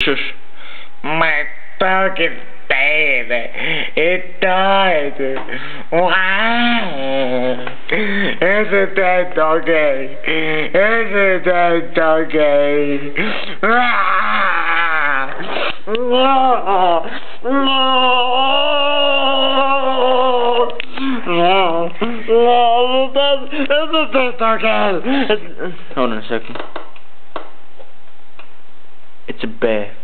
Shush. My dog is dead. It died. Wow. It's a dead doggy. It's a dead doggy. Ah. No. It's a dead doggy. Hold on a second. It's a bear.